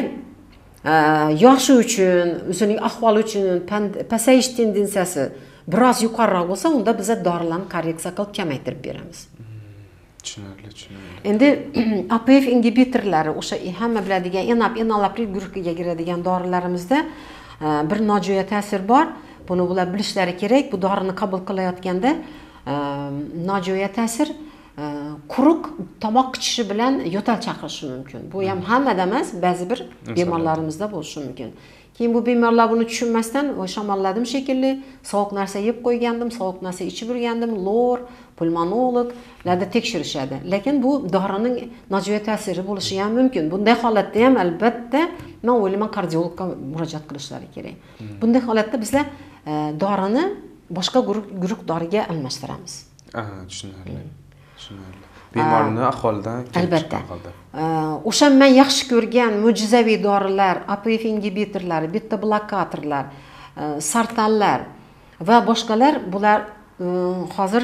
yoshi uchun, o'zining ahvoli uchun pasayish tendensiyasi biroz yuqoriroq bo'lsa, unda biz dorilarni korreksiya qilib kamaytirib beramiz. Tushunarli, tushunarli. Endi A P F ingibitorlari, o'sha hamma biladigan enap, enalapril guruhiga kiradigan dorilarimizda bir nojo'ya ta'sir bor. Buni ular bilishlari kerak. Bu dorini qabul qilayotganda nojo'ya ta'sir quruq tomoq qichishi bilan yo'tal chaqirishi mumkin. Bu ham hammada emas, ba'zi bir bemorlarimizda bo'lishi mumkin. Keyin bu bemorlar buni tushunmasdan, shamolladim shekilli, sovuq narsa yeb qo'ygandim, sovuq narsa ichib yurgandim, lor, pulmonologlarda tekshirishadi. Lekin bu dorining nojo'ya ta'siri bo'lishi ham mumkin. Bunday holatda ham albatta men o'ylayman kardiologga murojaat qilishlari kerak. Bunday holatda bizlar dorini boshqa guruh doriga almashtiramiz. Aha, tushunarli. Tushunarli. Bemorning ahvolidan albatta. O'sha men yaxshi ko'rgan mo'jizaviy dorilar, A P F ingibitorlari, beta blokatorlar, sartallar va boshqalar, bular hozir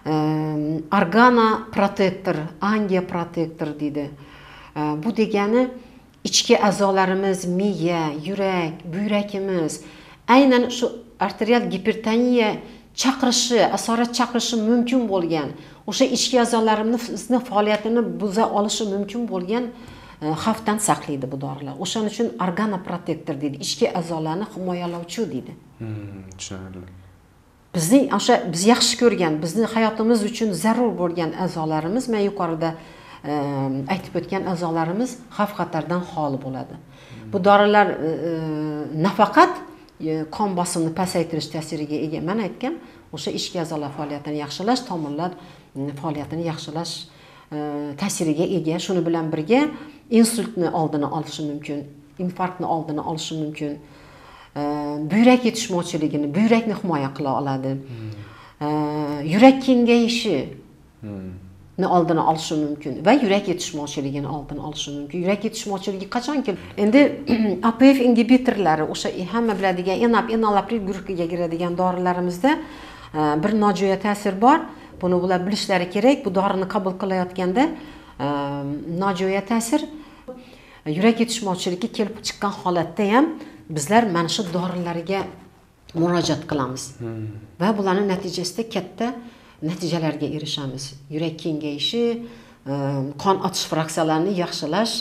organa protektor, angiya protektor deydi. Bu degani ichki a'zolarimiz, miya, yurak, buyrakimiz aynan shu arterial gipertoniya chaqirishi, asorat chaqirishi mumkin bo'lgan, o'sha ichki a'zolarimizning faoliyatini buza olishi mumkin bo'lgan xavfdan saqlaydi bu dorilar. O'shaning uchun organa protektor deydi, ichki a'zolarni himoyalovchi deydi. Tushunarli. Bizning o'sha biz yaxshi ko'rgan, bizning hayotimiz uchun zarur bo'lgan a'zolarimiz, men yuqorida aytib o'tgan a'zolarimiz xavf-xatardan xoli bo'ladi. Bu dorilar nafaqat qon bosimini pasaytirish ta'siriga ega, men aytgan, o'sha ichki a'zolar faoliyatini yaxshilash, tomirlar faoliyatini yaxshilash ta'siriga ega. Shuni bilan birga insultni oldini olishi mumkin, infarktni oldini olishi mumkin. Buyrak yetishmovchiligini, buyrakni himoya qila oladi. Yurak kengayishi ni oldini olishi mumkin va yurak yetishmovchiligini oldini olishi mumkin. Yurak yetishmovchiligi qachon keladi? Endi A P F ingibitorlari, o'sha hamma biladigan enap, enalapril guruhiga kiradigan dorilarimizda bir nojo'ya ta'sir bor. Buni ular bilishlari kerak. Bu dorini qabul qilayotganda nojo'ya ta'sir yurak yetishmovchiligi kelib chiqqan holatda ham bizlar mana shu dorilarga murojaat qilamiz. Va bularning natijasida katta natijalarga erishamiz. Yurak kengayishi, qon otish fraksiyalarini yaxshilash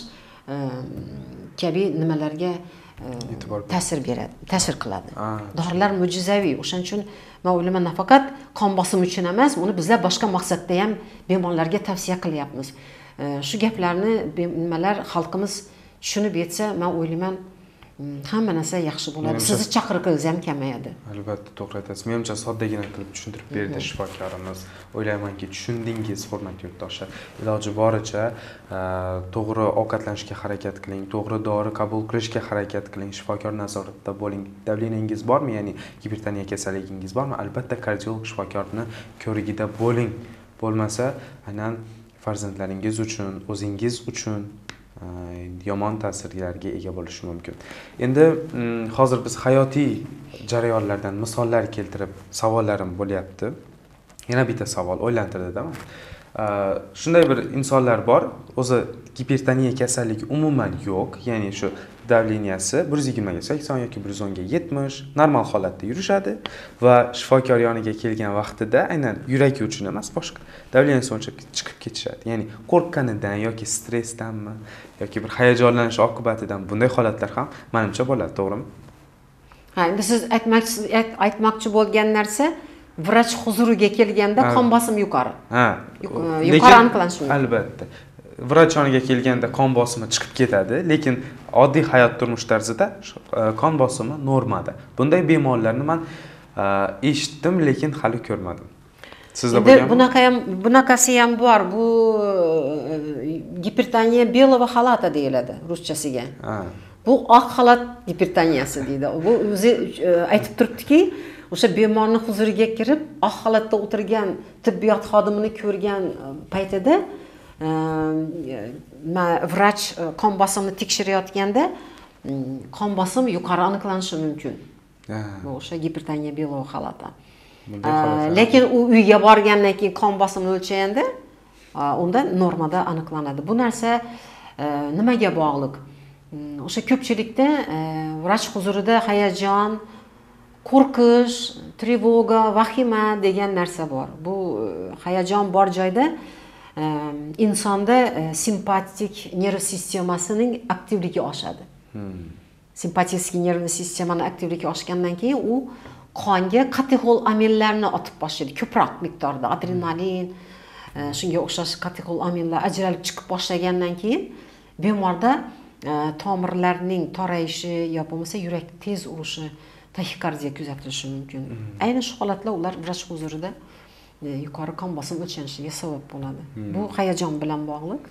kabi nimalarga ta'sir beradi, ta'sir qiladi. Dorilar mo'jizaviy. O'shaning uchun men o'ylayman, nafaqat qon bosimi uchun emas, uni bizlar boshqa maqsadda ham bemorlarga tavsiya qilyapmiz. Shu gaplarni nimalar xalqimiz tushunib yetsa, men o'ylayman, hamma narsa yaxshi bo'ladi. Sizni chaqiriqingiz ham kamayadi. Albatta, to'g'ri aytasiz. Menimcha soddagina qilib tushuntirib berdi shifokorimiz. O'ylaymanki, tushundingiz, hurmatli yurtdoshlar. Iloji boricha to'g'ri ovqatlanishga harakat qiling, to'g'ri dori qabul qilishga harakat qiling, shifokor nazoratida bo'ling. Davleniyingiz bormi, ya'ni gipertoniya kasalligingiz bormi? Albatta, kardiolog shifokorni ko'rigida bo'ling. Bo'lmasa, aynan farzandlaringiz uchun, o'zingiz uchun yomon ta'sirlarga ega bo'lishi mumkin. Endi hozir biz hayotiy jarayonlardan misollar keltirib savollarim bo'lyapti. Yana bitta savol o'ylantirdi-da. Shunday bir insonlar bor, o'zi gipertoniya kasalligi umuman yo'q, ya'ni shu davleniyasi bir yuz yigirma ga sakson yoki bir yuz o'n ga yetmish normal holatda yurishadi va shifokor yoniga kelgan vaqtida aynan yuragi uchun emas, boshqa davleniyasi o'lchab chiqib ketishadi. Ya'ni qo'rqqanidan yoki stressdanmi yoki bir hayajonlanish oqibatidan bunday holatlar ham menimcha bo'ladi, to'g'rimi? Ha, endi siz aytmoqchi aytmoqchi bo'lgan narsa vrach huzuriga kelganda qon bosimi yuqori. Ha, yuqori aniqlanishi mumkin. Albatta. Vrach yoniga kelganda qon bosimi chiqib ketadi, lekin oddiy hayot turmush tarzida qon bosimi normada. Bunday bemorlarni men eshitdim, lekin hali ko'rmadim. Sizda bo'lganmi? Bunaqa ham, bunaqasi ham bor. Bu gipertoniya belого халата deyiladi ruschasiga. Bu oq xalat gipertoniyasi deydi. Bu o'zi aytib turibdiki, o'sha bemorning huzuriga kirib, oq xalatda o'tirgan tibbiyot xodimini ko'rgan paytida vrach qon bosimini tekshirayotganda qon bosimi yuqori aniqlanishi mumkin. Bu o'sha gipertoniya belого халата. Lekin u uyga borgandan keyin qon bosimini o'lchaganda unda normada aniqlanadi. Bu narsa nimaga bog'liq? O'sha ko'pchilikda vrach huzurida hayajon, qo'rqish, trevoga, vahima degan narsa bor. Bu hayajon bor joyda insonda simpatik nerv sistemasining aktivligi oshadi. Simpatik nerv sistemasining aktivligi oshgandan keyin u qonga katexol amillarni otib boshlaydi, ko'proq miqdorda adrenalin, shunga o'xshash katexol amillar ajralib chiqib boshlagandan keyin bemorda tomirlarning torayishi yo bo'lmasa yurak tez urishi, taxikardiya kuzatilishi mumkin. Ayni shu holatlar ular vrach huzurida yuqori qon bosimi o'lchanishiga sabab bo'ladi. Bu hayajon bilan bog'liq.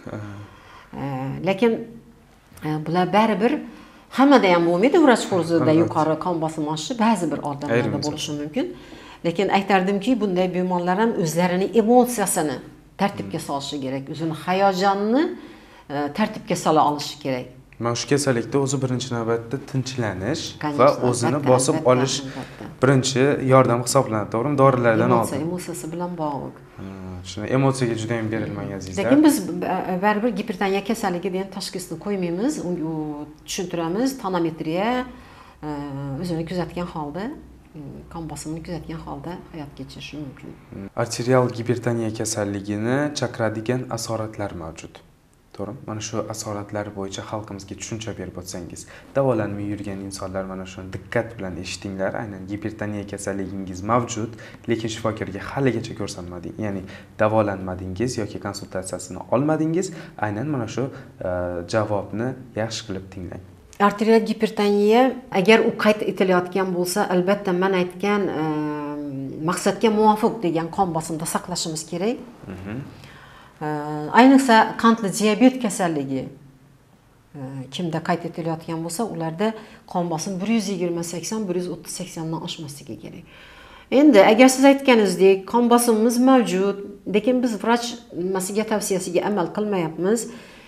Lekin bular baribir hammada ham bo'lmaydi, vrach huzurida yuqori qon bosimi oshishi ba'zi bir odamlarda bo'lishi mumkin. Lekin aytardimki, bunday bemorlar ham o'zlarining emotsiyasini tartibga solishi kerak, o'zining hayajonni tartibga sola olishi kerak. Mana shu kasallikda o'zi birinchi navbatda tinchlanish va o'zini bosib olish birinchi yordam hisoblanadi, to'g'rimi? Dorilardan oldin. Emotsiyasi bilan bog'liq. Shuni emotsiyaga juda ham berilmang azizlar. Lekin biz baribir gipertoniya kasalligi degan tashxisni qo'ymaymiz, uni tushuntiramiz, tonometriya o'zini kuzatgan holda, qon bosimini kuzatgan holda hayot kechirishi mumkin. Arterial gipertoniya kasalligini chaqiradigan asoratlar mavjud. To'g'rimi? Mana shu asoratlar bo'yicha xalqimizga tushuncha berib o'tsangiz. Davolanmay yurgan insonlar mana shuni diqqat bilan eshitinglar. Aynan gipertoniya kasalligingiz mavjud, lekin shifokorga haligacha ko'rsatmadingiz, ya'ni davolanmadingiz yoki konsultatsiyasini olmadingiz. Aynan mana shu javobni yaxshi qilib tinglang. Arterial gipertoniya agar u qayd etilayotgan bo'lsa, albatta men aytgan maqsadga muvofiq degan qon bosimida saqlashimiz kerak. Ayniqsa qandli diabet kasalligi kimda qayd etilayotgan bo'lsa, ularda qon bosimi bir yuz yigirma sakson, bir yuz o'ttiz sakson dan oshmasligi kerak. Endi agar siz aytganingizdek qon bosimimiz mavjud, lekin biz vrach nimasiga tavsiyasiga amal qilmayapmiz.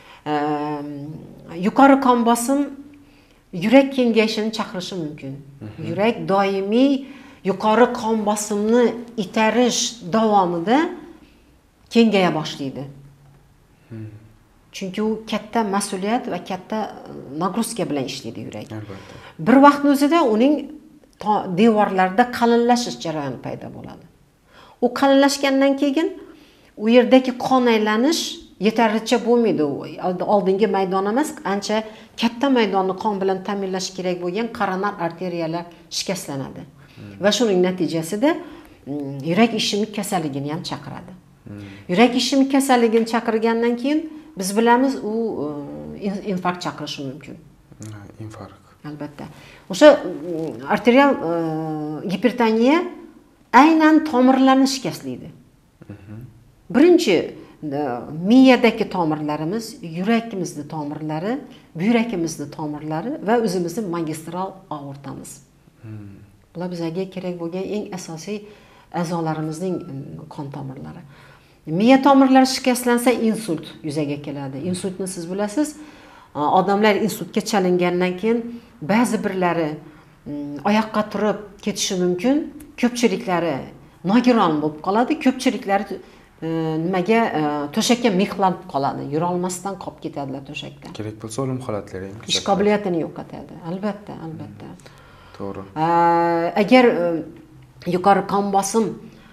Yuqori qon bosim yurak kengayishini chaqirishi mumkin. Yurak doimiy yuqori qon bosimni itarish davomida kengaya boshlaydi. Chunki u katta mas'uliyat va katta nagruzka bilan ishlaydi yurak. Albatta. Bir vaqtning o'zida uning devorlarida qalinlashish jarayoni paydo bo'ladi. U qalinlashgandan keyin u yerdagi qon aylanish yetarlicha bo'lmaydi. Oldingi maydon emas, ancha katta maydonni qon bilan ta'minlash kerak bo'lgan koronar arteriyalar shikastlanadi. Va shuning natijasida yurak ishemik kasalligini ham chaqiradi. Yurak ishemik kasalligini chaqirgandan keyin biz bilamiz u infarkt chaqirishi mumkin. Infarkt. Albatta. O'sha arterial gipertoniya aynan tomirlarni shikastlaydi. Birinchi miyadagi tomirlarimiz, yurakimizning tomirlari, buyrakimizning tomirlari va o'zimizning magistral aortamiz. Bular bizga kerak bo'lgan eng asosiy a'zolarimizning qon tomirlari. Miya tomirlari shikastlansa insult yuzaga keladi. Insultni siz bilasiz. Odamlar insultga chalingandan keyin ba'zi birlari oyoqqa turib ketishi mumkin, ko'pchiliklari nogiron bo'lib qoladi, ko'pchiliklari nimaga to'shakka mixlanib qoladi, yura olmasdan qolib ketadilar to'shakda. Kerak bo'lsa o'lim holatlari ham ish qobiliyatini yo'qotadi. Albatta, albatta. To'g'ri. Agar yuqori qon bosim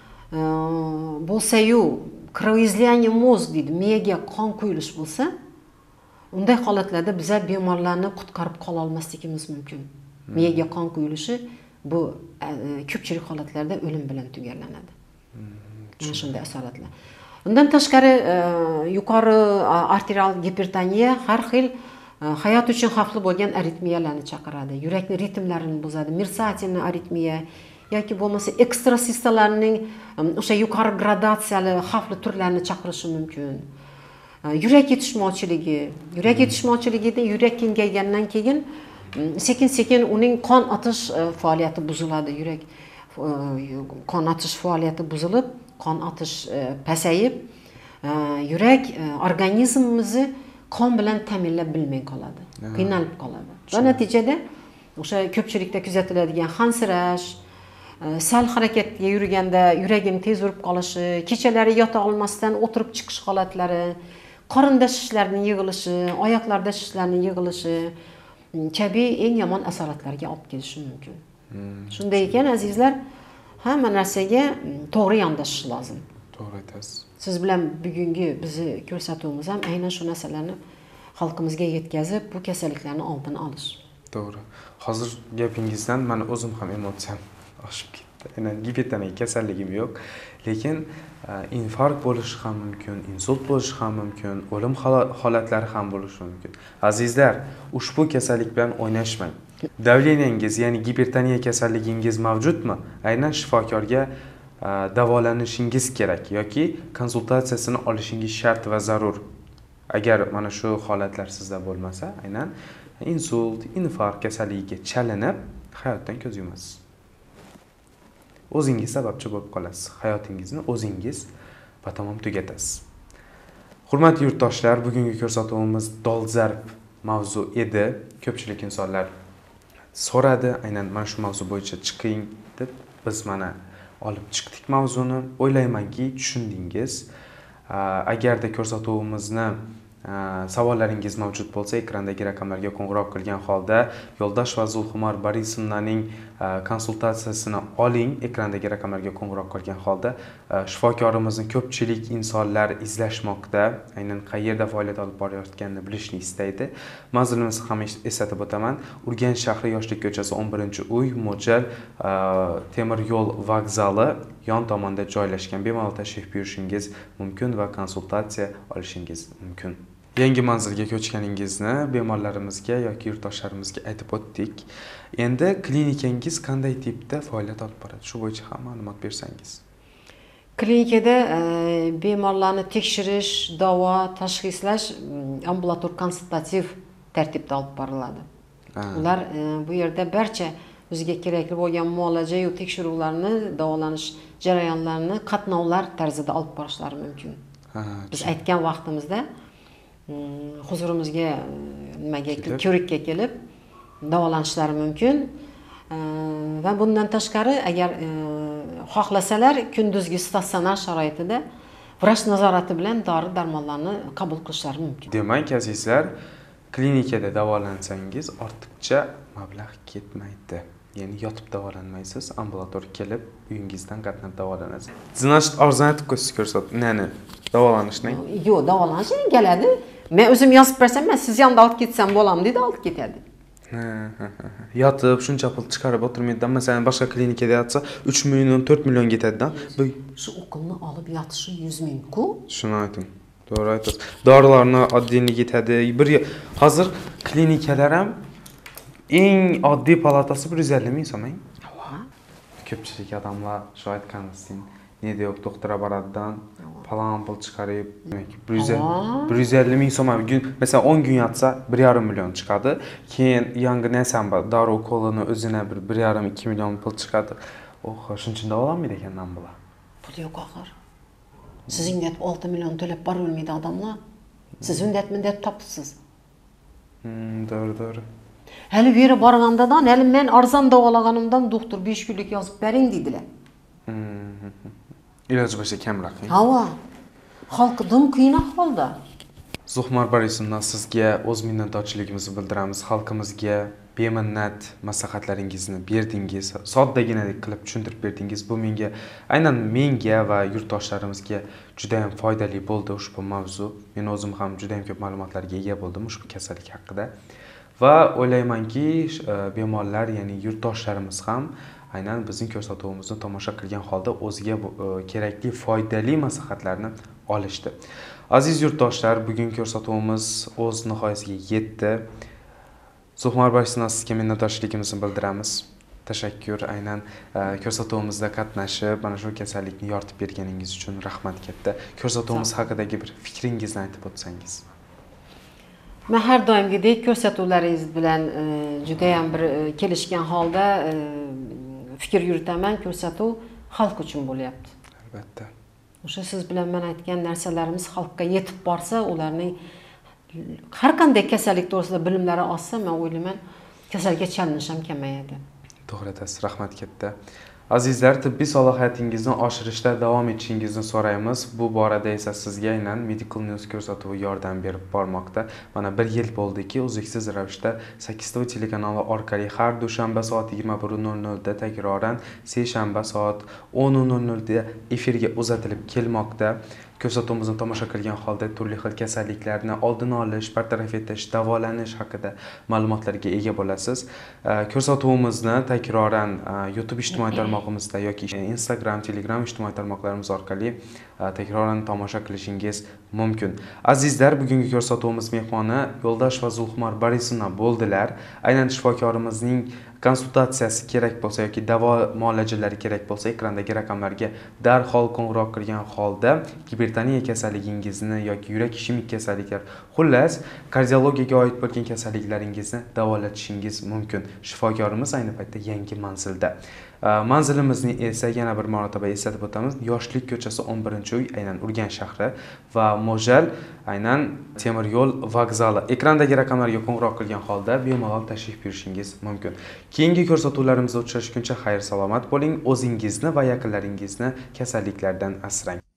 bo'lsa-yu, kровоизлияние mozg deydi, miyaga qon quyilish bo'lsa, unday holatlarda biz bemorlarni qutqarib qola olmasligimiz mumkin. Miyaga qon quyilishi bu ko'pchilik holatlarda o'lim bilan tugallanadi. Mana shunday asoratlar. Undan tashqari yuqori arterial gipertoniya har xil hayot uchun xavfli bo'lgan aritmiyalarni chaqiradi. Yurakning ritmlarini buzadi. Mirsatilniy aritmiya yoki bo'lmasa ekstrasistalarning o'sha yuqori gradatsiyali xavfli turlarini chaqirishi mumkin. Yurak yetishmovchiligi, yurak yetishmovchiligida yurak kengaygandan keyin sekin-sekin uning qon otish faoliyati buziladi. Yurak qon otish faoliyati buzilib, qon otish pasayib, yurak organizmimizni qon bilan ta'minlab bilmay qoladi, qiynalib qoladi. Va natijada o'sha ko'pchilikda kuzatiladigan hansirash, sal harakatga yurganda yuragini tez urib qolishi, kechalari yota olmasdan o'tirib chiqish holatlari, qorinda shishlarning yig'ilishi, oyoqlarda shishlarning yig'ilishi kabi eng yomon asoratlarga olib kelishi mumkin. Shunday ekan azizlar, hamma narsaga to'g'ri yondashish lozim. To'g'ri aytasiz. Siz bilan bugungi bizni ko'rsatuvimiz ham aynan shu narsalarni xalqimizga yetkazib, bu kasalliklarni oldini olish. To'g'ri. Hozir gapingizdan men o'zim ham emotsiyam oshib ketdi. Aynan gipertoniya kasalligim yo'q, lekin infarkt bo'lishi ham mumkin, insult bo'lishi ham mumkin, o'lim holatlari ham bo'lishi mumkin. Azizlar, ushbu kasallik bilan o'ynashmang. Davleniyangiz, ya'ni gipertoniya kasalligingiz mavjudmi? Aynan shifokorga davolanishingiz kerak yoki konsultatsiyasini olishingiz shart va zarur. Agar mana shu holatlar sizda bo'lmasa, aynan insult, infarkt kasalligiga chalinib hayotdan ko'z yumasiz. O'zingiz sababchi bo'lib qolasiz. Hayotingizni o'zingiz batamom tugatasiz. Hurmatli yurtdoshlar, bugungi ko'rsatuvimiz dolzarb mavzu edi. Ko'pchilik insonlar so'radi, aynan mana shu mavzu bo'yicha chiqing deb biz mana olib chiqdik mavzuni. O'ylaymanki, tushundingiz. Agarda ko'rsatuvimizni savollaringiz mavjud bo'lsa, ekrandagi raqamlarga qo'ng'iroq qilgan holda Yo'ldosh va Zulxumor Borisovnaning konsultatsiyasini oling. Ekrandagi raqamlarga qo'ng'iroq qilgan holda shifokorimizni ko'pchilik insonlar izlashmoqda, aynan qayerda faoliyat olib borayotganini bilishni istaydi. Manzilimizni ham eslatib o'taman. Urganch shahri Yoshlik ko'chasi o'n birinchi uy, mo'ljal temir yo'l vokzali yon tomonda joylashgan. Bemalol tashrif buyurishingiz mumkin va konsultatsiya olishingiz mumkin. Yangi manzilga ko'chganingizni bemorlarimizga yoki yurtdoshlarimizga aytib o'tdik. Endi klinikangiz qanday tipda faoliyat olib boradi? Shu bo'yicha ham ma'lumot bersangiz. Klinikada bemorlarni tekshirish, davo, tashxislash ambulator konsultativ tartibda olib boriladi. Ular bu yerda barcha o'ziga kerakli bo'lgan muolaja yoki tekshiruvlarni, davolanish jarayonlarini qatnovlar tarzida olib borishlari mumkin. Biz aytgan vaqtimizda huzurimizga nimaga ko'rikka kelib davolanishlari mumkin. Va bundan tashqari agar xohlasalar kunduzgi statsionar sharoitida vrach nazorati bilan dori darmonlarni qabul qilishlari mumkin. Demak, azizlar, klinikada davolansangiz ortiqcha mablag' ketmaydi. Ya'ni yotib davolanmaysiz, ambulator kelib uyingizdan qatnab davolanasiz. Значит, arzon aytib qo'ysiz ko'rsat, nani davolanishni? Yo'q, davolanish keladi. Men o'zim yozib bersam, men siz yonda olib ketsam bo'lam dedi, olib ketadi. Ha, ha, ha. Yotib shuncha pul chiqarib o'tirmaydidan, masalan, boshqa klinikada yotsa uch million, to'rt million ketadidan. Bu shu ukolni olib yotishi yuz ming-ku. Shuni ayting. To'g'ri aytasiz. Dorilarni oddiyni ketadi. Bir hozir klinikalar ham eng oddiy palatasi bir yuz ellik ming so'm. Ko'pchilik odamlar shu aytganingizdan nega yo'q doktora boradidan falan pul chiqarib, demak bir yuz ellik ming so'm gün, mesela o'n kun yotsa bir yarim million chiqadi. Keyin yangi narsam bor, dori ukolini o'zina bir bir yarim ikki million pul chiqadi. Oh, shuncha davolanmaydi ekandan bular. Pul yo'q axir. Sizin deb olti million to'lab borilmaydi odamlar. Siz undatman deb topsiz. Hmm, doğru doğru. Hali beri borgandadan, hali men arzon davolaganimdan doktor besh kunlik yozib bering dedilar. Hmm. İloj bo'lsa kamroq. Hava. Xalq dim qiyin ahvolda. Zuhmar Borisovna, sizga o'z minnatdorchiligimizni bildiramiz. Xalqimizga beminnat maslahatlaringizni berdingiz, soddagina qilib tushuntirib berdingiz. Bu menga, aynan menga va yurtdoshlarimizga juda ham foydali bo'ldi ushbu mavzu. Men o'zim ham juda ham ko'p ma'lumotlarga ega bo'ldim ushbu kasallik haqida. Va o'ylaymanki, bemorlar, ya'ni yurtdoshlarimiz ham aynan bizning ko'rsatuvimizni tomosha qilgan holda o'ziga kerakli foydali maslahatlarni olishdi. Aziz yurtdoshlar, bugungi ko'rsatuvimiz o'z nihoyasiga yetdi. Zuhmar Borisovna, sizga minnatdorchiligimizni bildiramiz. Tashakkur, aynan ko'rsatuvimizda qatnashib, mana shu kasallikni yoritib berganingiz uchun rahmat katta. Ko'rsatuvimiz haqidagi bir fikringizni aytib o'tsangiz. Men har doimgidek ko'rsatuvlaringiz bilan juda ham bir kelishgan holda fikr yuritaman. Ko'rsatuv xalq uchun bo'lyapti. Albatta. O'sha siz bilan men aytgan narsalarimiz xalqqa yetib borsa, ularning har qanday kasallik to'g'risida bilimlari oshsa, men o'ylayman, kasallikka chalinish ham kamayadi. To'g'ri aytasiz, rahmat katta. Azizlar, tibbiy salohiyatingizni oshirishda davom etishingizni so'raymiz. Bu borada esa sizga aynan Medical News ko'rsatuvi yordam berib bormoqda. Mana bir yil bo'ldiki, uzluksiz ravishda sakkiz ta telekanali orqali har dushanba soat yigirma bir nol nol da takroran seshanba soat o'n nol nol da efirga uzatilib kelmoqda. Ko'rsatuvimizni tomosha qilgan holda turli xil kasalliklarni oldini olish, bartaraf etish, davolanish haqida ma'lumotlarga ega bo'lasiz. Ko'rsatuvimizni takroran YouTube ijtimoiy tarmog'imizda yoki Instagram, Telegram ijtimoiy tarmoqlarimiz orqali takroran tomosha qilishingiz mumkin. Azizlar, bugungi ko'rsatuvimiz mehmoni Yo'ldosh va Zuhmar Borisovna bo'ldilar. Aynan shifokorimizning konsultatsiyasi kerak bo'lsa yoki davo muolajalari kerak bo'lsa, ekrandagi raqamlarga darhol qo'ng'iroq qilgan holda gipertoniya kasalligingizni yoki yurak ishemik kasalliklar, xullas kardiologiyaga oid bo'lgan kasalliklaringizni davolatishingiz mumkin. Shifokorimiz ayni paytda yangi manzilda. Manzilimizni esa yana bir marotaba eslatib o'tamiz. Yoshlik ko'chasi o'n birinchi uy, aynan Urganch shahri va Mo'ljal aynan temir yo'l vokzali. Ekrandagi raqamlarga qo'ng'iroq qilgan holda bemalol tashrif buyurishingiz mumkin. Keyingi ko'rsatuvlarimizda uchrashguncha xayr salomat bo'ling. O'zingizni va yaqinlaringizni kasalliklardan asrang.